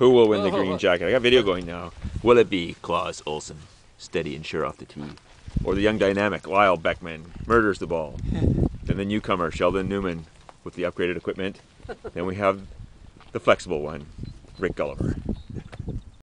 Who will win the green jacket? I got video going now. Will it be Claus Olsen, steady and sure off the tee? Or the young dynamic Lyle Beckman, murders the ball? Then the newcomer Sheldon Newman with the upgraded equipment. Then we have the flexible one, Rick Gulliver.